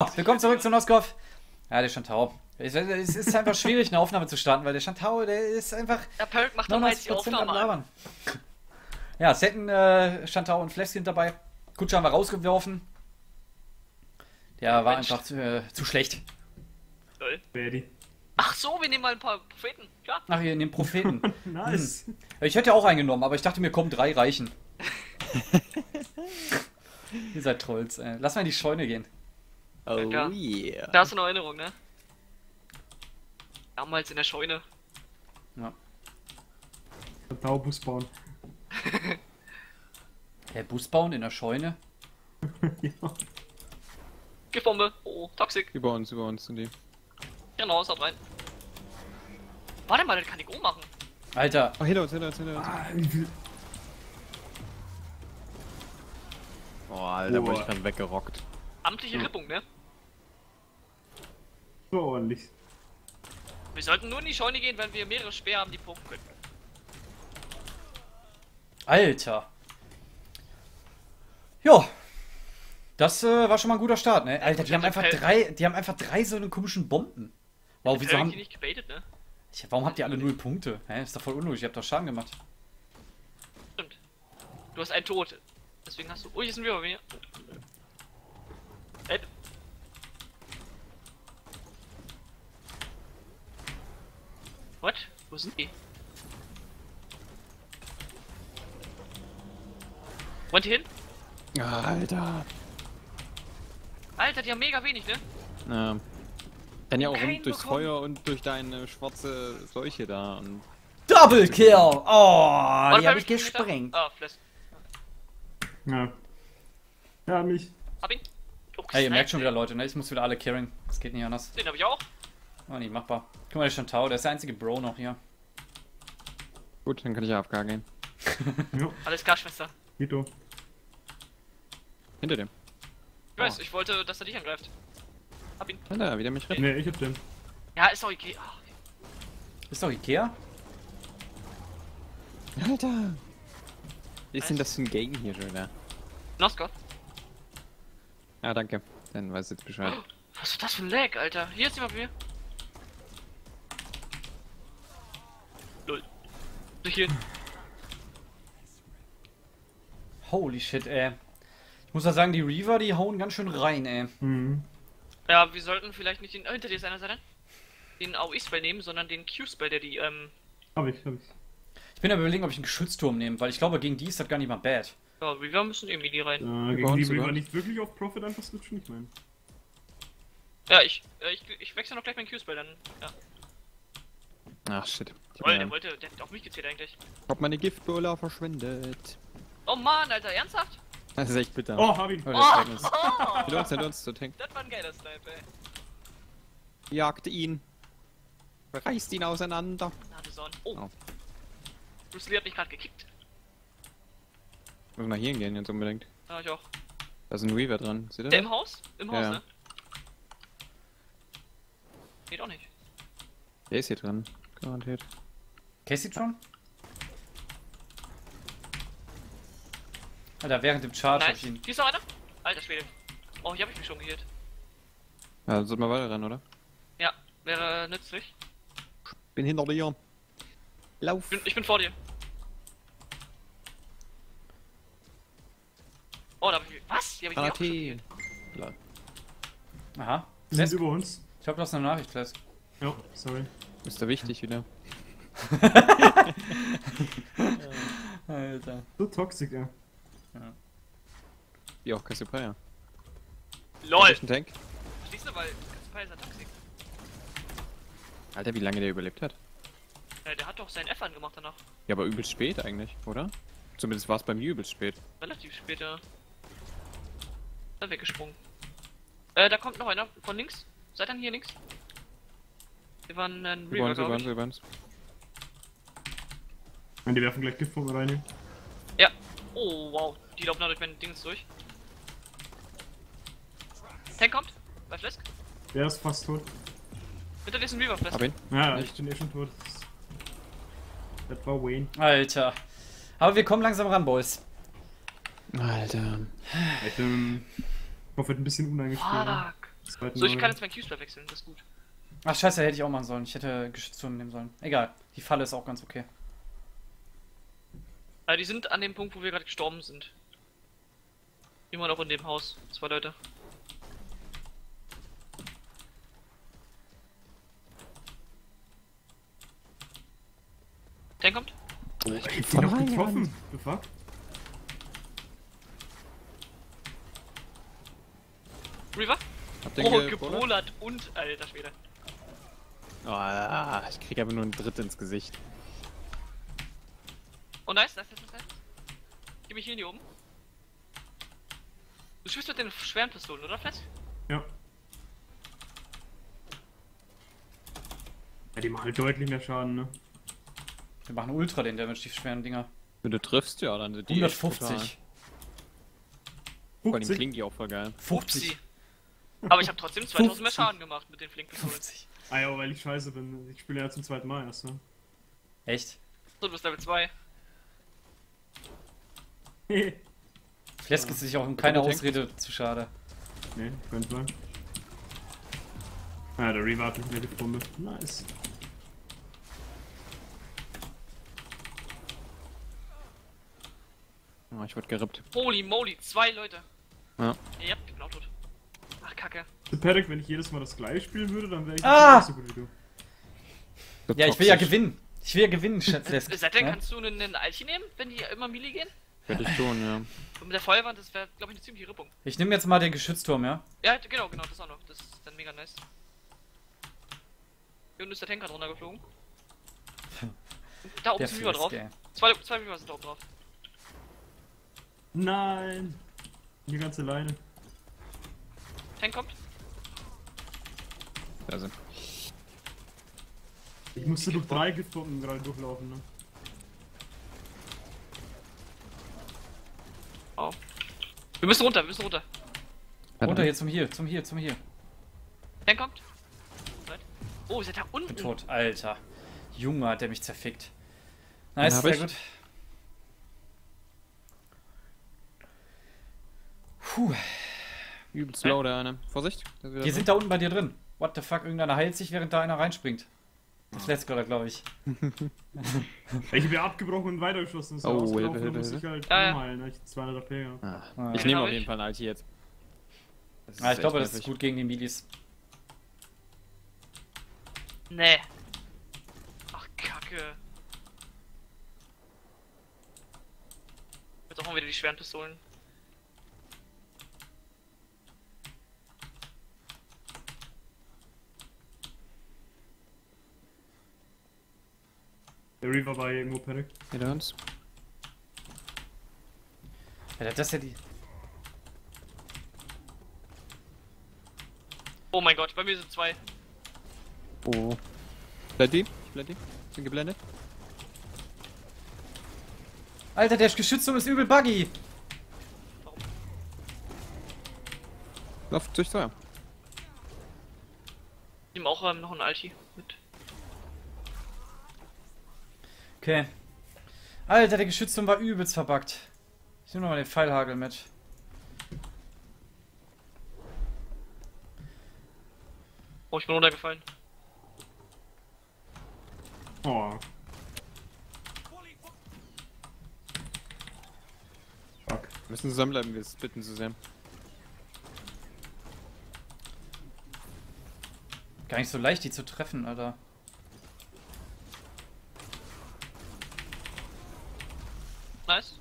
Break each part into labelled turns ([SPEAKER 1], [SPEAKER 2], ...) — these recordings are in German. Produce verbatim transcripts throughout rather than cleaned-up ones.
[SPEAKER 1] willkommen zurück zu Noskov. Ja, der Chantal. Es ist einfach schwierig, eine Aufnahme zu starten, weil der Chantal, der ist einfach...
[SPEAKER 2] Der Perk macht doch meist die Aufnahme an.
[SPEAKER 1] Ja, es hätten äh, Chantal und Flesk sind dabei. Kutscher haben wir rausgeworfen. Der
[SPEAKER 2] Ja,
[SPEAKER 1] war
[SPEAKER 2] Mensch.
[SPEAKER 1] einfach zu, äh, zu schlecht.
[SPEAKER 2] Lol. Ach so, wir nehmen mal ein paar Propheten. Klar.
[SPEAKER 1] Ach, ihr nehmt Propheten.
[SPEAKER 3] Nice.
[SPEAKER 1] Hm. Ich hätte auch eingenommen, aber ich dachte mir, komm, drei reichen. Ihr seid Trolls, ey. Lass mal in die Scheune gehen.
[SPEAKER 4] Oh
[SPEAKER 2] Ja.
[SPEAKER 4] yeah.
[SPEAKER 2] Da hast du noch Erinnerung, ne? Damals in der Scheune.
[SPEAKER 1] Ja.
[SPEAKER 3] Taubus bauen.
[SPEAKER 1] Der Bus bauen in der Scheune.
[SPEAKER 3] Ja.
[SPEAKER 2] Giftbombe. Oh, Toxic.
[SPEAKER 4] Über uns, über uns sind die.
[SPEAKER 2] Genau, haut rein. Warte mal, das kann ich auch machen.
[SPEAKER 1] Alter,
[SPEAKER 4] Oh, hinter uns, hinter uns, hinter uns.
[SPEAKER 3] Ah, wie viel...
[SPEAKER 4] Oh, Alter,
[SPEAKER 3] Oh.
[SPEAKER 4] wurde ich gerade weggerockt.
[SPEAKER 2] Amtliche Rippung, ne?
[SPEAKER 3] So ordentlich.
[SPEAKER 2] Wir sollten nur in die Scheune gehen, wenn wir mehrere Speer haben, die pumpen können.
[SPEAKER 1] Alter. Ja. Das äh, war schon mal ein guter Start, ne? Alter, die haben einfach drei, die haben einfach drei so eine komischen Bomben. Wow, wieso
[SPEAKER 2] Perk
[SPEAKER 1] haben...
[SPEAKER 2] die nicht gebaitet, ne?
[SPEAKER 1] Tja, warum habt ihr alle null Punkte? Hä? Ist doch voll unlogisch, ihr habt doch Schaden gemacht.
[SPEAKER 2] Stimmt. Du hast einen Tod. Deswegen hast du... Oh, hier sind wir bei mir. Ey. What? Wo sind die? Wollt ihr hin?
[SPEAKER 4] Alter.
[SPEAKER 2] Alter, die haben mega wenig, ne?
[SPEAKER 4] Ja. Dann ja auch
[SPEAKER 2] Kein
[SPEAKER 4] rum durchs
[SPEAKER 2] bekommen.
[SPEAKER 4] Feuer und durch deine schwarze Seuche da und...
[SPEAKER 1] Double Kill! Oh,
[SPEAKER 2] Warte,
[SPEAKER 1] die hab ich
[SPEAKER 2] hab ich
[SPEAKER 1] gesprengt.
[SPEAKER 2] Ah, Flash.
[SPEAKER 3] Ja. Ja, mich.
[SPEAKER 2] Hab ihn. Oh,
[SPEAKER 1] Ey, ihr merkt schon wieder,
[SPEAKER 2] Sniper.
[SPEAKER 1] Leute, ne? Ich muss wieder alle carryen. Das geht nicht anders.
[SPEAKER 2] Den hab ich auch.
[SPEAKER 1] Oh, nicht machbar. Guck mal, der Chantal, der ist der einzige Bro noch hier.
[SPEAKER 4] Gut, dann kann ich A F K gehen.
[SPEAKER 3] Ja,
[SPEAKER 2] Alles klar, Schwester.
[SPEAKER 3] Vito.
[SPEAKER 4] Hinter dem.
[SPEAKER 2] Ich weiß, ich wollte, dass er dich angreift. Hab ihn.
[SPEAKER 4] Alter, wieder mich retten.
[SPEAKER 3] Ne, ich hab den.
[SPEAKER 2] Ja, ist doch okay. Ach,
[SPEAKER 1] Ist doch Ikea?
[SPEAKER 4] Alter. Was ist denn das für ein Game hier schon wieder?
[SPEAKER 2] Noskov.
[SPEAKER 4] Ja, danke. Dann weiß ich jetzt Bescheid.
[SPEAKER 2] Was ist das für ein Lag, Alter? Hier ist jemand bei mir. Lol. Durch hier.
[SPEAKER 1] Holy shit, ey. Ich muss ja sagen, die Reaver, die hauen ganz schön rein, ey.
[SPEAKER 3] Mhm.
[SPEAKER 2] Ja, wir sollten vielleicht nicht den. Oh, hinter dir ist einer Seite. Den A O E-Spell nehmen, sondern den Q-Spell, der die, ähm.
[SPEAKER 3] Hab ich, hab ich.
[SPEAKER 1] Ich bin aber überlegen, ob ich einen Geschützturm nehme, weil ich glaube, gegen die ist das gar nicht mal bad.
[SPEAKER 2] Ja, Reaver müssen irgendwie die rein.
[SPEAKER 3] Äh,
[SPEAKER 4] Über
[SPEAKER 3] gegen
[SPEAKER 4] uns,
[SPEAKER 3] die will
[SPEAKER 4] über
[SPEAKER 3] man
[SPEAKER 4] uns.
[SPEAKER 3] nicht wirklich auf Profit einfach switchen, ich meine.
[SPEAKER 2] Ja, ich, äh, ich, ich wechsle noch gleich meinen Q-Spell, dann. Ja.
[SPEAKER 4] Ach shit. Ich
[SPEAKER 2] Toll, der
[SPEAKER 4] hab,
[SPEAKER 2] wollte. Der hat auf mich gezählt eigentlich.
[SPEAKER 4] hab meine Giftbola verschwendet.
[SPEAKER 2] Oh Mann, Alter, ernsthaft?
[SPEAKER 4] Das ist echt bitter.
[SPEAKER 3] Oh, hab ihn.
[SPEAKER 4] Oh, der
[SPEAKER 2] Oh,
[SPEAKER 4] Schrecken ist. Hinter uns, hinter uns, der Tank.
[SPEAKER 2] das war ein geiler Snipe, ey.
[SPEAKER 4] Jagte ihn. Reißt ihn auseinander.
[SPEAKER 2] Na, du Son. Oh.
[SPEAKER 4] Oh.
[SPEAKER 2] Bruce Lee hat mich gerade gekickt.
[SPEAKER 4] Müssen wir hier hingehen jetzt unbedingt.
[SPEAKER 2] Ja, ich auch.
[SPEAKER 4] Da ist ein Reaver dran. Seht ihr
[SPEAKER 2] Der
[SPEAKER 4] das?
[SPEAKER 2] im Haus? Im Haus,
[SPEAKER 4] Ja.
[SPEAKER 2] ne? Geht auch nicht.
[SPEAKER 4] Der ist hier dran. Garantiert.
[SPEAKER 1] Casey schon? Alter, während dem Charge hab
[SPEAKER 2] Nice.
[SPEAKER 1] ich ihn.
[SPEAKER 2] Hier ist noch einer? Alter Schwede. Oh, hier hab ich mich schon geheilt.
[SPEAKER 4] Ja, dann sollten wir weiter rennen, oder?
[SPEAKER 2] Ja, wäre nützlich.
[SPEAKER 4] Bin hinter dir. Lauf.
[SPEAKER 2] Ich bin, ich bin vor dir. Oh, da hab ich. Was? Die hab ich mir auch schon
[SPEAKER 4] Granate.
[SPEAKER 2] geheilt.
[SPEAKER 4] Lol.
[SPEAKER 1] Aha.
[SPEAKER 3] Die sind
[SPEAKER 1] Flesk,
[SPEAKER 3] über uns.
[SPEAKER 1] ich hab bloß eine Nachricht, Flesk.
[SPEAKER 3] Ja, sorry.
[SPEAKER 4] Ist da wichtig wieder.
[SPEAKER 1] Alter.
[SPEAKER 3] So toxic, ey.
[SPEAKER 4] Wie auch Cassiopeia.
[SPEAKER 2] LOL!
[SPEAKER 4] Ein Tank.
[SPEAKER 2] Verstehst du, weil Cassiopeia ist ja Toxic.
[SPEAKER 4] Alter, wie lange der überlebt hat.
[SPEAKER 2] Äh, der hat doch seinen F angemacht danach.
[SPEAKER 4] Ja, aber übelst spät eigentlich, oder? Zumindest war es bei mir übelst spät.
[SPEAKER 2] Relativ später. Da weggesprungen. Äh, da kommt noch einer von links. Seid dann hier links. Wir waren ein
[SPEAKER 4] Über
[SPEAKER 2] Reaver,
[SPEAKER 4] uns, über
[SPEAKER 2] glaube
[SPEAKER 4] uns,
[SPEAKER 2] ich.
[SPEAKER 4] über uns.
[SPEAKER 3] Und die werfen gleich Giftbomben rein hier.
[SPEAKER 2] Ja. Oh, wow. Die laufen da durch mein Dings durch. Tank kommt. Bei Flesk.
[SPEAKER 3] Der ist fast tot.
[SPEAKER 2] Hinter dir ist ein Reaver, Flesk.
[SPEAKER 4] Hab ihn.
[SPEAKER 3] Ja,
[SPEAKER 4] Nicht.
[SPEAKER 3] ich bin eh schon tot. Das war Wayne.
[SPEAKER 1] Alter. Aber wir kommen langsam ran, Boys.
[SPEAKER 4] Alter.
[SPEAKER 3] Ich ähm, hoffe, ein bisschen unangespielt.
[SPEAKER 2] Fuck.
[SPEAKER 3] Zweiten
[SPEAKER 2] So, ich
[SPEAKER 3] Mal.
[SPEAKER 2] kann jetzt mein Q-Spell wechseln, das ist gut.
[SPEAKER 1] Ach scheiße, hätte ich auch machen sollen. Ich hätte Geschützturm nehmen sollen. Egal, die Falle ist auch ganz okay.
[SPEAKER 2] Also die sind an dem Punkt, wo wir gerade gestorben sind. Immer noch in dem Haus. Zwei Leute. Der kommt.
[SPEAKER 3] Oh, ich hab die noch getroffen. The fuck?
[SPEAKER 2] Reaver?
[SPEAKER 4] Hab den
[SPEAKER 2] Oh,
[SPEAKER 4] ge-
[SPEAKER 2] gebrollert und alter Schwede.
[SPEAKER 4] Ah, ich krieg aber nur ein Dritt ins Gesicht.
[SPEAKER 2] Oh nice, nice, nice, nice. Gib mich hier in die oben. Du schießt mit den schweren Pistolen, oder Flash?
[SPEAKER 3] Ja. Ja, die machen halt deutlich mehr Schaden, ne?
[SPEAKER 1] Wir machen Ultra den Damage, die schweren Dinger.
[SPEAKER 4] Wenn du triffst, ja, dann sind die echt
[SPEAKER 1] hundertfünfzig.
[SPEAKER 4] brutal. Vor allem
[SPEAKER 3] fünfzig.
[SPEAKER 4] klingen die auch voll geil.
[SPEAKER 1] fünfzig.
[SPEAKER 2] Aber ich habe trotzdem zweitausend mehr
[SPEAKER 1] fünfzig.
[SPEAKER 2] Schaden gemacht mit den Flinkpistolen.
[SPEAKER 1] fünfzig.
[SPEAKER 3] Ah ja, weil ich scheiße bin. Ich spiele ja zum zweiten Mal erst, ne?
[SPEAKER 1] Echt?
[SPEAKER 2] So, du bist Level zwei.
[SPEAKER 3] ne,
[SPEAKER 1] Flesk ist sich auch um keine
[SPEAKER 4] Tank?
[SPEAKER 1] Ausrede zu schade.
[SPEAKER 3] könnte man. Ah, der Reaver hat mich mehr gefunden. Nice.
[SPEAKER 4] Ah, ich wurde gerippt.
[SPEAKER 2] Holy moly, zwei Leute.
[SPEAKER 4] Ja.
[SPEAKER 2] Ja, ich bin auch tot. Ach, kacke.
[SPEAKER 3] The Paddock, wenn ich jedes Mal das gleiche spielen würde, dann wäre ich
[SPEAKER 1] Ah!
[SPEAKER 3] nicht so gut wie du.
[SPEAKER 4] So
[SPEAKER 1] Ja, ich will ja
[SPEAKER 4] toxisch.
[SPEAKER 1] gewinnen. Ich will ja gewinnen, Flesk.
[SPEAKER 2] Äh, Seitdem
[SPEAKER 1] Ja?
[SPEAKER 2] kannst du einen Alchi nehmen, wenn die immer Melee gehen?
[SPEAKER 4] Würde ich tun, ja.
[SPEAKER 2] Und mit der Feuerwand, das wäre, glaube ich, eine ziemliche Rippung.
[SPEAKER 1] Ich nehme jetzt mal den Geschützturm, ja?
[SPEAKER 2] Ja, genau, genau, das auch noch. Das ist dann mega nice. Hier unten ist der Tank gerade runtergeflogen. Da oben
[SPEAKER 1] Der
[SPEAKER 2] ist ein Reaver drauf.
[SPEAKER 1] Flesk, ey.
[SPEAKER 2] Zwei, zwei Reaver sind da oben drauf.
[SPEAKER 3] Nein! Die ganze Leine.
[SPEAKER 2] Tank kommt.
[SPEAKER 4] Also,
[SPEAKER 3] Ich musste durch drei Giftbomben gerade durchlaufen, ne?
[SPEAKER 2] Oh. Wir müssen runter, wir müssen runter.
[SPEAKER 1] Runter hier zum hier, zum hier, zum hier.
[SPEAKER 2] Tank kommt. Right. Oh, ihr seid da unten.
[SPEAKER 1] Bin tot. Alter. Junge, hat der mich zerfickt. Nice,
[SPEAKER 4] hab
[SPEAKER 1] sehr
[SPEAKER 4] ich.
[SPEAKER 1] gut. Puh.
[SPEAKER 4] übelst low der eine. Vorsicht. der ist wieder
[SPEAKER 1] Die
[SPEAKER 4] drin.
[SPEAKER 1] sind da unten bei dir drin. What the fuck, irgendeiner heilt sich, während da einer reinspringt. Das letzte oder glaube ich.
[SPEAKER 3] Ich habe ja abgebrochen und weitergeschossen. Ist ja
[SPEAKER 4] Oh,
[SPEAKER 3] ausgelaufen,
[SPEAKER 4] Hilfe,
[SPEAKER 3] dann muss
[SPEAKER 4] Hilfe,
[SPEAKER 3] ich halt
[SPEAKER 2] Ja, ja.
[SPEAKER 3] umheilen, ne? Ich zweihundert A P, ja.
[SPEAKER 4] Ah,
[SPEAKER 1] Ah.
[SPEAKER 4] ich
[SPEAKER 2] Den
[SPEAKER 4] nehme
[SPEAKER 2] hab
[SPEAKER 4] auf
[SPEAKER 2] ich.
[SPEAKER 4] jeden Fall einen Alti jetzt. Das
[SPEAKER 1] Ah, ich
[SPEAKER 4] echt
[SPEAKER 1] glaube, das ist
[SPEAKER 4] nervig.
[SPEAKER 1] gut gegen die Milis.
[SPEAKER 2] Nee. Ach, kacke. Jetzt auch mal wieder die schweren Pistolen.
[SPEAKER 3] Der Reaver war hier irgendwo Paddock.
[SPEAKER 4] Hinter uns.
[SPEAKER 1] Alter, das ist ja die.
[SPEAKER 2] Oh mein Gott, bei mir sind zwei.
[SPEAKER 4] Oh. Blend die? Ich blend die. Bin geblendet.
[SPEAKER 1] Alter, der Geschützturm ist übel buggy.
[SPEAKER 4] Lauf durch Feuer.
[SPEAKER 2] Ich nehme auch ähm, noch einen Alti mit.
[SPEAKER 1] Okay. Alter, der Geschützturm war übelst verbuggt. Ich nehme nochmal den Pfeilhagel mit.
[SPEAKER 2] Oh, ich bin runtergefallen.
[SPEAKER 3] Oh. Fuck.
[SPEAKER 4] Wir müssen zusammenbleiben, wir splitten zu sehr.
[SPEAKER 1] Gar nicht so leicht, die zu treffen, Alter.
[SPEAKER 2] Nice.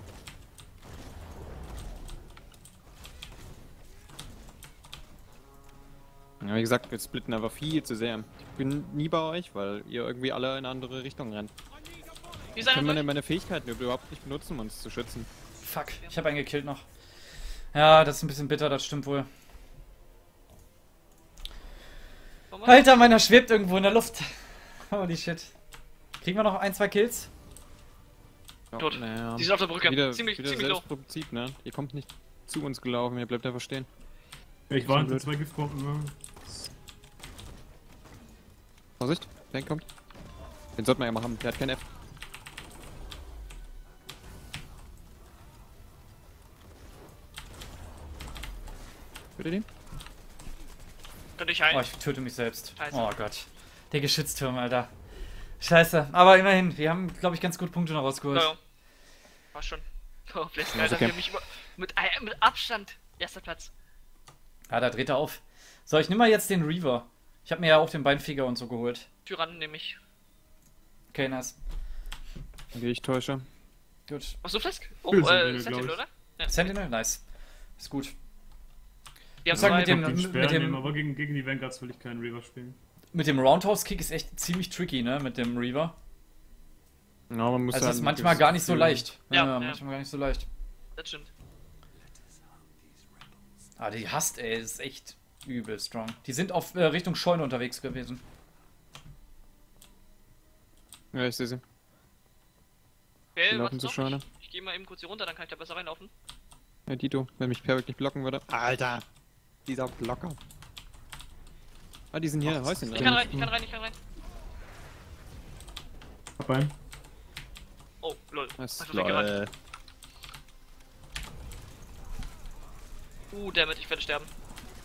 [SPEAKER 4] Ja, wie gesagt, wir splitten einfach viel zu sehr. Ich bin nie bei euch, weil ihr irgendwie alle in eine andere Richtung rennt.
[SPEAKER 2] Wie
[SPEAKER 4] Ich
[SPEAKER 2] seid
[SPEAKER 4] kann meine,
[SPEAKER 2] ihr?
[SPEAKER 4] meine Fähigkeiten überhaupt nicht benutzen, um uns zu schützen.
[SPEAKER 1] Fuck, ich habe einen gekillt noch. Ja, das ist ein bisschen bitter, das stimmt wohl. Alter, meiner schwebt irgendwo in der Luft. Holy shit. Kriegen wir noch ein, zwei Kills?
[SPEAKER 4] Ja,
[SPEAKER 2] Tot.
[SPEAKER 4] naja.
[SPEAKER 2] Die sind auf der Brücke.
[SPEAKER 4] Wieder,
[SPEAKER 2] ziemlich,
[SPEAKER 4] wieder
[SPEAKER 2] ziemlich low.
[SPEAKER 4] Selbstprinzip, ne? Ihr kommt nicht zu uns gelaufen, ihr bleibt einfach stehen.
[SPEAKER 3] Ja, ich war hinter
[SPEAKER 4] blöd.
[SPEAKER 3] zwei Giftbomben, ne?
[SPEAKER 4] Vorsicht, der kommt. Den sollte man ja mal haben, der hat kein F. Bitte den?
[SPEAKER 2] Könnte ich
[SPEAKER 1] Oh,
[SPEAKER 2] heilen.
[SPEAKER 1] ich töte mich selbst.
[SPEAKER 2] Scheiße.
[SPEAKER 1] Oh Gott. Der Geschützturm, Alter. Scheiße. Aber immerhin, wir haben, glaube ich, ganz gut Punkte noch rausgeholt.
[SPEAKER 2] Ja, ja. War schon. Oh, Flash,
[SPEAKER 4] Ja,
[SPEAKER 2] Alter,
[SPEAKER 4] okay.
[SPEAKER 2] für mich über, mit, äh, mit Abstand. Erster Platz.
[SPEAKER 1] Ja, da dreht er auf. So, ich nehme mal jetzt den Reaver. Ich habe mir ja auch den Beinfeger und so geholt.
[SPEAKER 2] Tyrannen nehme ich.
[SPEAKER 1] Okay, nice.
[SPEAKER 4] Wie ich täusche.
[SPEAKER 1] Gut.
[SPEAKER 2] Achso, Flask? Oh,
[SPEAKER 3] Sentinel,
[SPEAKER 2] äh,
[SPEAKER 3] glaub
[SPEAKER 2] Sentinel,
[SPEAKER 3] ich.
[SPEAKER 2] oder? Ja.
[SPEAKER 1] Sentinel, nice. Ist gut.
[SPEAKER 2] Wir haben
[SPEAKER 1] sagen,
[SPEAKER 2] zwei.
[SPEAKER 1] mit dem-
[SPEAKER 3] Den
[SPEAKER 1] mit
[SPEAKER 3] Speer
[SPEAKER 1] dem-
[SPEAKER 3] nehmen, aber gegen, gegen die Vanguards will ich keinen Reaver spielen.
[SPEAKER 1] Mit dem Roundhouse-Kick ist echt ziemlich tricky, ne? Mit dem Reaver.
[SPEAKER 4] Ja, man muss
[SPEAKER 1] Also das
[SPEAKER 4] halt
[SPEAKER 1] ist
[SPEAKER 4] ein
[SPEAKER 1] manchmal
[SPEAKER 4] gewisses
[SPEAKER 1] gar nicht so
[SPEAKER 4] Gefühl-
[SPEAKER 1] leicht.
[SPEAKER 2] Ja,
[SPEAKER 1] Ja,
[SPEAKER 2] ja.
[SPEAKER 1] manchmal gar nicht so leicht.
[SPEAKER 2] Das stimmt.
[SPEAKER 1] Ah, die Hast, ey, ist echt übel strong. Die sind auf äh, Richtung Scheune unterwegs gewesen.
[SPEAKER 4] Ja, ich sehe sie.
[SPEAKER 2] Okay,
[SPEAKER 4] Die laufen
[SPEAKER 2] warte
[SPEAKER 4] zur
[SPEAKER 2] noch.
[SPEAKER 4] Scheune.
[SPEAKER 2] Ich, ich gehe mal eben kurz hier runter, dann kann ich da besser reinlaufen.
[SPEAKER 4] Ja, Dito, wenn mich Perwick nicht blocken würde. Alter! Dieser Blocker. Ah, die sind hier in Häuschen
[SPEAKER 2] Ich
[SPEAKER 4] drin.
[SPEAKER 2] kann rein, ich kann rein, ich kann rein.
[SPEAKER 3] Hab einen.
[SPEAKER 2] Oh, lol.
[SPEAKER 4] Das
[SPEAKER 2] Einfach
[SPEAKER 4] ist
[SPEAKER 2] weggerannt.
[SPEAKER 4] lol.
[SPEAKER 2] Uh, dammit, ich werde sterben.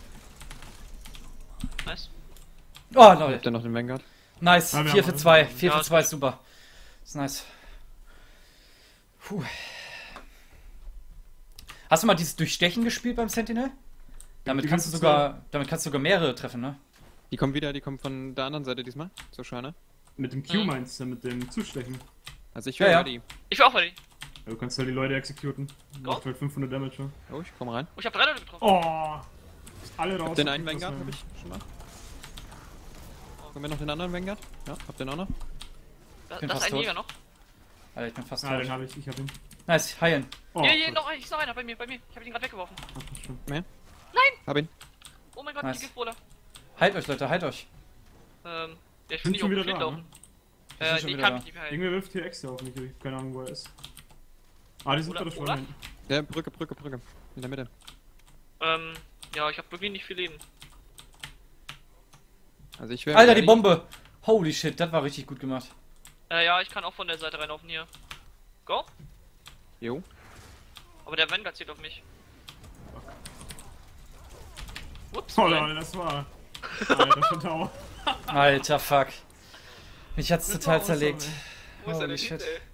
[SPEAKER 2] Nice.
[SPEAKER 1] Oh, lol.
[SPEAKER 4] Habt ihr noch den Vanguard?
[SPEAKER 1] Nice.
[SPEAKER 3] Ja, wir
[SPEAKER 1] vier
[SPEAKER 3] haben-
[SPEAKER 1] für zwei. vier
[SPEAKER 2] Ja,
[SPEAKER 1] für
[SPEAKER 2] ist
[SPEAKER 1] zwei
[SPEAKER 2] gut.
[SPEAKER 1] ist super. Ist nice. Puh. Hast du mal dieses Durchstechen gespielt beim Sentinel? Damit
[SPEAKER 3] Die
[SPEAKER 1] kannst du
[SPEAKER 3] ganze
[SPEAKER 1] sogar, damit kannst du sogar mehrere treffen, ne?
[SPEAKER 4] Die kommen wieder, die kommen von der anderen Seite diesmal. Zur Scheune.
[SPEAKER 3] Mit dem Q
[SPEAKER 2] Mhm.
[SPEAKER 3] meinst du, mit dem Zustechen.
[SPEAKER 4] Also ich
[SPEAKER 1] Ja,
[SPEAKER 4] wäre
[SPEAKER 1] ja.
[SPEAKER 4] ready.
[SPEAKER 2] Ich will auch ready.
[SPEAKER 3] Ja, du kannst halt die Leute exekuten.
[SPEAKER 2] Go.
[SPEAKER 3] Macht halt fünfhundert Damage. Ne?
[SPEAKER 4] Oh, ich komm rein.
[SPEAKER 2] Oh, ich hab drei Leute getroffen.
[SPEAKER 3] Oh! Alle raus.
[SPEAKER 4] Hab den einen
[SPEAKER 3] Das
[SPEAKER 4] Vanguard,
[SPEAKER 3] war-
[SPEAKER 4] hab ich schon mal. Kommen wir noch den anderen Vanguard? Ja, habt ihr noch noch?
[SPEAKER 2] Da,
[SPEAKER 1] bin
[SPEAKER 2] das ist
[SPEAKER 1] fast
[SPEAKER 2] ein
[SPEAKER 1] tot.
[SPEAKER 2] Jäger noch.
[SPEAKER 1] Alter, ich bin fast
[SPEAKER 3] Ah, den
[SPEAKER 1] tot.
[SPEAKER 3] hab ich, ich hab ihn.
[SPEAKER 1] Nice, heilen.
[SPEAKER 3] Oh,
[SPEAKER 2] hier, hier,
[SPEAKER 3] gut.
[SPEAKER 2] noch, ist noch einer bei mir, bei mir. Ich hab ihn gerade weggeworfen.
[SPEAKER 3] Ach, das stimmt.
[SPEAKER 4] Mehr?
[SPEAKER 2] Nein!
[SPEAKER 4] Hab ihn.
[SPEAKER 2] Oh mein Gott,
[SPEAKER 1] Nice.
[SPEAKER 2] die Giftbohler.
[SPEAKER 1] Heilt euch, Leute, heilt euch.
[SPEAKER 2] Ähm, ja, ich
[SPEAKER 3] Sind
[SPEAKER 2] will nicht
[SPEAKER 3] schon
[SPEAKER 2] auf
[SPEAKER 3] wieder
[SPEAKER 2] den Schild
[SPEAKER 3] da,
[SPEAKER 2] laufen.
[SPEAKER 3] ne?
[SPEAKER 1] Die sind
[SPEAKER 2] Äh,
[SPEAKER 1] schon
[SPEAKER 2] nee, ich
[SPEAKER 1] wieder
[SPEAKER 2] kann
[SPEAKER 1] da.
[SPEAKER 2] mich nicht mehr heilen.
[SPEAKER 3] Irgendwer wirft hier Äxte auf mich, ich hab keine Ahnung, wo er ist. Ah, die sind
[SPEAKER 2] Oder-
[SPEAKER 3] bei der
[SPEAKER 2] oder?
[SPEAKER 3] Schweine.
[SPEAKER 4] Ja, Brücke, Brücke, Brücke. In der Mitte.
[SPEAKER 2] Ähm, ja, ich hab wirklich nicht viel Leben.
[SPEAKER 4] Also ich wäre
[SPEAKER 1] Alter, die
[SPEAKER 4] ready.
[SPEAKER 1] Bombe. Holy shit, das war richtig gut gemacht.
[SPEAKER 2] Äh, ja, ich kann auch von der Seite reinlaufen hier. Go?
[SPEAKER 4] Jo.
[SPEAKER 2] Aber der Vanguard zählt auf mich. Ups,
[SPEAKER 3] Oh
[SPEAKER 2] nein.
[SPEAKER 3] lol, das war. Alter, schon Tower.
[SPEAKER 1] Alter, fuck. Mich hat's
[SPEAKER 3] Das
[SPEAKER 1] total
[SPEAKER 3] war awesome,
[SPEAKER 1] zerlegt.
[SPEAKER 3] ey.
[SPEAKER 2] Wo ist er
[SPEAKER 1] Holy
[SPEAKER 2] denn hin,
[SPEAKER 1] shit.
[SPEAKER 2] ey?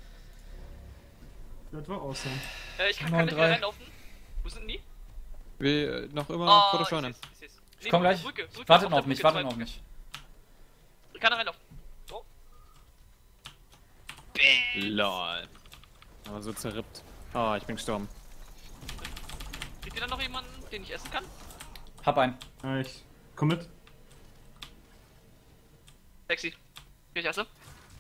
[SPEAKER 3] Das war awesome.
[SPEAKER 2] Äh, ich kann,
[SPEAKER 1] neun
[SPEAKER 2] kann nicht mehr
[SPEAKER 1] drei.
[SPEAKER 2] reinlaufen. Wo sind die?
[SPEAKER 4] Wir äh, noch immer
[SPEAKER 2] Oh,
[SPEAKER 4] vor der
[SPEAKER 2] ich
[SPEAKER 4] Scheune.
[SPEAKER 2] seh's, ich seh's.
[SPEAKER 1] Ich
[SPEAKER 2] Nee,
[SPEAKER 1] komm gleich.
[SPEAKER 2] Brücke, Brücke,
[SPEAKER 1] Wartet
[SPEAKER 2] auf
[SPEAKER 1] noch
[SPEAKER 2] der
[SPEAKER 1] auf mich,
[SPEAKER 2] Brücke,
[SPEAKER 1] wartet
[SPEAKER 2] zwei
[SPEAKER 1] noch auf
[SPEAKER 2] Brücke.
[SPEAKER 1] mich.
[SPEAKER 2] Ich kann da reinlaufen. So. Bäm.
[SPEAKER 4] Lol. Aber so zerrippt. Ah, ich bin gestorben.
[SPEAKER 2] Kriegt ihr dann noch jemanden, den ich essen kann?
[SPEAKER 1] Hab einen.
[SPEAKER 3] Ah, ich komm mit.
[SPEAKER 2] Sexy. Hier, ich esse.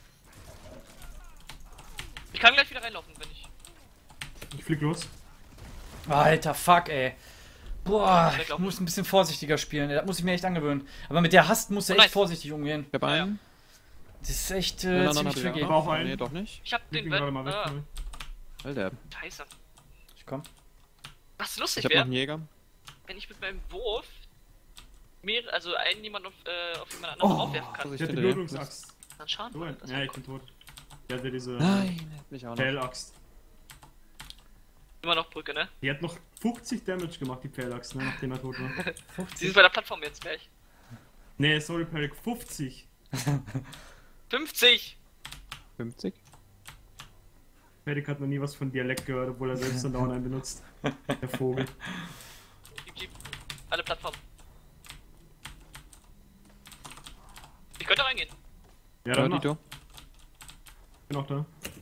[SPEAKER 2] Ich kann gleich wieder reinlaufen, wenn ich.
[SPEAKER 3] Ich flieg los.
[SPEAKER 1] Alter, fuck, ey. Boah, ich
[SPEAKER 2] Weglaufen.
[SPEAKER 1] muss ein bisschen vorsichtiger spielen. Das muss ich mir echt angewöhnen. Aber mit der Hast muss er
[SPEAKER 2] Oh,
[SPEAKER 1] echt
[SPEAKER 2] nice.
[SPEAKER 1] vorsichtig umgehen.
[SPEAKER 4] Ich hab
[SPEAKER 2] Ja, ja.
[SPEAKER 4] einen.
[SPEAKER 1] Das ist echt
[SPEAKER 4] Den
[SPEAKER 1] äh,
[SPEAKER 4] anderen
[SPEAKER 1] ziemlich
[SPEAKER 4] hatte ich
[SPEAKER 1] tricky.
[SPEAKER 4] auch
[SPEAKER 3] Ich brauch
[SPEAKER 4] noch.
[SPEAKER 3] einen.
[SPEAKER 4] Nee, doch nicht.
[SPEAKER 2] Ich hab
[SPEAKER 3] Ich
[SPEAKER 2] den
[SPEAKER 3] bin gerade
[SPEAKER 2] Van.
[SPEAKER 3] mal weg.
[SPEAKER 2] Ah,
[SPEAKER 3] Äh,
[SPEAKER 4] Alter.
[SPEAKER 2] scheiße.
[SPEAKER 1] Ich komm.
[SPEAKER 2] Was
[SPEAKER 4] Ich
[SPEAKER 2] lustig
[SPEAKER 4] hab noch
[SPEAKER 2] wäre,
[SPEAKER 4] einen Jäger.
[SPEAKER 2] wenn ich mit meinem Wurf mehrere, also einen jemand auf, äh, auf jemand anderen
[SPEAKER 3] Oh.
[SPEAKER 2] draufwerfen kann.
[SPEAKER 4] Vorsicht
[SPEAKER 3] Ich hab die
[SPEAKER 4] hinter dir.
[SPEAKER 3] Blutungsaxt.
[SPEAKER 2] Dann Schaden.
[SPEAKER 3] So,
[SPEAKER 2] machen. Das
[SPEAKER 3] ja,
[SPEAKER 2] wär
[SPEAKER 3] ich
[SPEAKER 2] cool.
[SPEAKER 3] bin tot. Der hatte diese
[SPEAKER 4] Nein, hätte mich auch noch.
[SPEAKER 3] Pfählaxt.
[SPEAKER 2] Immer noch Brücke, ne?
[SPEAKER 3] Die hat noch fünfzig Damage gemacht, die Pfählaxt, ne, nachdem er tot war.
[SPEAKER 2] Sie sind bei der Plattform jetzt gleich.
[SPEAKER 3] Nee, sorry, Peric, fünfzig.
[SPEAKER 2] fünfzig!
[SPEAKER 4] fünfzig?
[SPEAKER 3] Peric hat noch nie was von Dialekt gehört, obwohl er selbst dann dauernd einen benutzt. Der Vogel.
[SPEAKER 2] Gib, gib. Alle Plattformen. Ich könnte reingehen.
[SPEAKER 3] Ja,
[SPEAKER 4] Ja,
[SPEAKER 3] dann mach.
[SPEAKER 4] Dito.
[SPEAKER 3] Bin auch da.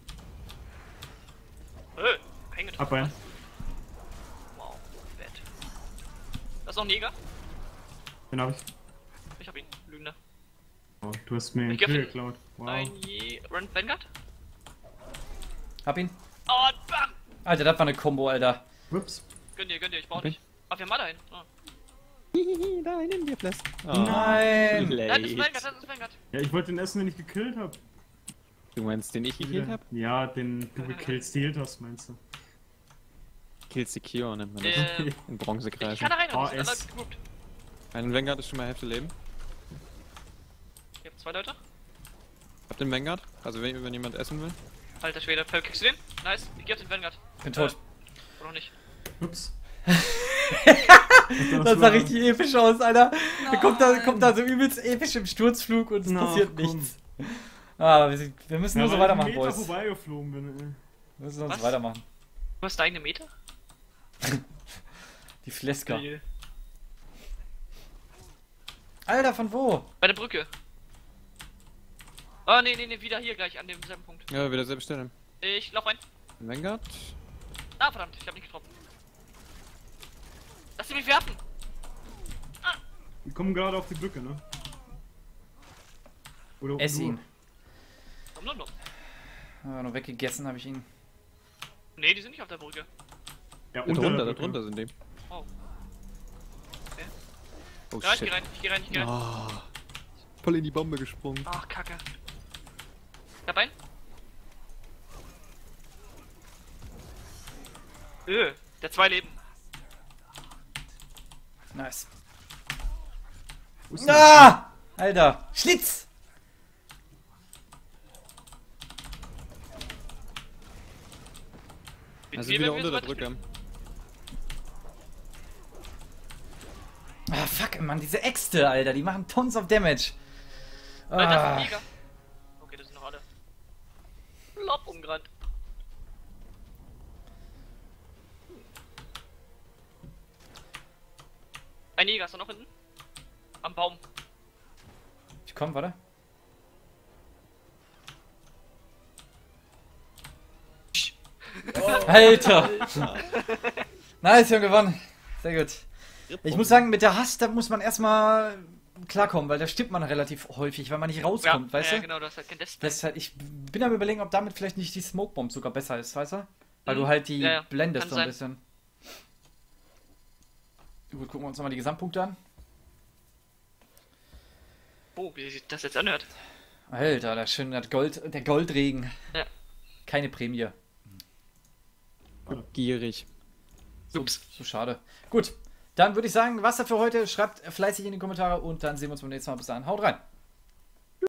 [SPEAKER 2] Äh, kein getroffen.
[SPEAKER 3] Ab ein.
[SPEAKER 2] Wow, fett. Das ist noch ein Jäger?
[SPEAKER 3] Den hab ich.
[SPEAKER 2] Ich hab ihn. Lügner.
[SPEAKER 3] Oh, du hast mir einen
[SPEAKER 2] Ich geb
[SPEAKER 3] Kill
[SPEAKER 2] ihn.
[SPEAKER 3] geklaut. Wow.
[SPEAKER 2] Ein Je... Run Vanguard?
[SPEAKER 1] Hab ihn.
[SPEAKER 2] Oh, und bam!
[SPEAKER 1] Alter, das war eine Combo, Alter.
[SPEAKER 3] Ups.
[SPEAKER 2] Gönn dir, gönn dir, ich brauch
[SPEAKER 4] Okay.
[SPEAKER 2] nicht. Ah, wir haben alle einen. Ah.
[SPEAKER 4] Hihihi, da nimm dir Flask.
[SPEAKER 1] Nein.
[SPEAKER 2] Nein, das ist Vanguard, das ist Vanguard.
[SPEAKER 3] Ja, ich wollte den essen, den ich gekillt hab.
[SPEAKER 4] Du meinst, den ich gekillt hab?
[SPEAKER 3] Ja, den du gekillt stealt hast, meinst du.
[SPEAKER 4] Kill Secure nennt man das.
[SPEAKER 2] Ähm,
[SPEAKER 4] In
[SPEAKER 2] ich
[SPEAKER 4] Bronzekreisen.
[SPEAKER 2] kann da rein,
[SPEAKER 3] Oh,
[SPEAKER 2] aber wir sind
[SPEAKER 3] es-
[SPEAKER 2] alle gegrouped.
[SPEAKER 4] Ein Vanguard ist schon mal Hälfte Leben.
[SPEAKER 2] Ich hab zwei Leute.
[SPEAKER 4] Habt den Vanguard? Also wenn, wenn jemand essen will.
[SPEAKER 2] Alter Schwede, Pell, kriegst du den? Nice, ich geb den Vanguard.
[SPEAKER 1] Bin tot.
[SPEAKER 2] Oder noch nicht.
[SPEAKER 3] Ups.
[SPEAKER 1] Das sah richtig episch aus, Alter. Da kommt, da kommt da so übelst episch im Sturzflug und es
[SPEAKER 3] Na,
[SPEAKER 1] passiert
[SPEAKER 3] komm.
[SPEAKER 1] nichts. Ah, wir, sind, wir müssen
[SPEAKER 3] Ja,
[SPEAKER 1] nur so
[SPEAKER 3] weil ich
[SPEAKER 1] weitermachen,
[SPEAKER 3] einen Meter
[SPEAKER 1] Boys.
[SPEAKER 3] vorbeigeflogen bin, ey.
[SPEAKER 1] Wir müssen uns
[SPEAKER 2] Was?
[SPEAKER 1] weitermachen.
[SPEAKER 2] Du hast deine Meter?
[SPEAKER 1] Die Flesker.
[SPEAKER 2] Geil.
[SPEAKER 1] Alter, von wo?
[SPEAKER 2] Bei der Brücke. Ah, nee, nee, nee, wieder hier gleich an demselben Punkt.
[SPEAKER 4] Ja, wieder selbe Stelle.
[SPEAKER 2] Ich lauf rein.
[SPEAKER 4] Vanguard.
[SPEAKER 2] Ah, verdammt, ich hab nicht getroffen. Lass sie mich werfen!
[SPEAKER 3] Wir kommen gerade auf die Brücke, ne? Oder
[SPEAKER 1] Ess
[SPEAKER 3] nur-
[SPEAKER 1] ihn.
[SPEAKER 2] Komm, nur noch.
[SPEAKER 1] Ah, noch weggegessen habe ich ihn.
[SPEAKER 2] Nee, die sind nicht auf der Brücke.
[SPEAKER 3] Ja,
[SPEAKER 4] Da
[SPEAKER 3] unter
[SPEAKER 4] drunter,
[SPEAKER 3] der
[SPEAKER 4] da
[SPEAKER 3] Brücke.
[SPEAKER 4] drunter sind die.
[SPEAKER 2] Oh.
[SPEAKER 4] Oh
[SPEAKER 2] Ja, ich
[SPEAKER 4] shit.
[SPEAKER 2] geh rein, ich geh rein, ich geh rein.
[SPEAKER 4] Ah, voll in die Bombe gesprungen.
[SPEAKER 2] Ach, Kacke. Dabei? Öh, der zwei Leben.
[SPEAKER 1] Nice.
[SPEAKER 3] Wo ist der?
[SPEAKER 1] Ah! Alter, Schlitz!
[SPEAKER 4] Also
[SPEAKER 2] Wie,
[SPEAKER 4] wieder
[SPEAKER 2] wenn wir
[SPEAKER 4] unter der
[SPEAKER 2] so
[SPEAKER 4] Brücke.
[SPEAKER 2] weiterspielen?
[SPEAKER 1] Ah, fuck, Mann, diese Äxte, Alter, die machen Tons of Damage.
[SPEAKER 2] Alter, das ist
[SPEAKER 1] Ah.
[SPEAKER 2] ein Jäger. Okay, das sind noch alle. Lob umgerannt. Ein Jäger ist da noch hinten. Am Baum.
[SPEAKER 1] Ich komm, warte. Alter! Nice, wir haben gewonnen. Sehr gut. Ich muss sagen, mit der Hass, da muss man erstmal klarkommen, weil da stirbt man relativ häufig, weil man nicht rauskommt, weißt
[SPEAKER 2] ja,
[SPEAKER 1] du?
[SPEAKER 2] genau, das ist halt kein Death.
[SPEAKER 1] Das ist halt, ich bin am überlegen, ob damit vielleicht nicht die Smoke Bomb sogar besser ist, weißt du? Weil
[SPEAKER 2] Mhm.
[SPEAKER 1] du halt die
[SPEAKER 2] Ja, ja.
[SPEAKER 1] blendest
[SPEAKER 2] Kann
[SPEAKER 1] so ein
[SPEAKER 2] sein.
[SPEAKER 1] bisschen. Gut, gucken wir uns nochmal die Gesamtpunkte an.
[SPEAKER 2] Oh, wie sich das jetzt anhört.
[SPEAKER 1] Alter, der schöne das Gold, der Goldregen.
[SPEAKER 2] Ja.
[SPEAKER 1] Keine Prämie.
[SPEAKER 4] Gierig.
[SPEAKER 1] So,
[SPEAKER 2] Ups.
[SPEAKER 1] so schade. Gut, dann würde ich sagen, was da für heute. Schreibt fleißig in die Kommentare und dann sehen wir uns beim nächsten Mal. Bis dann. Haut rein.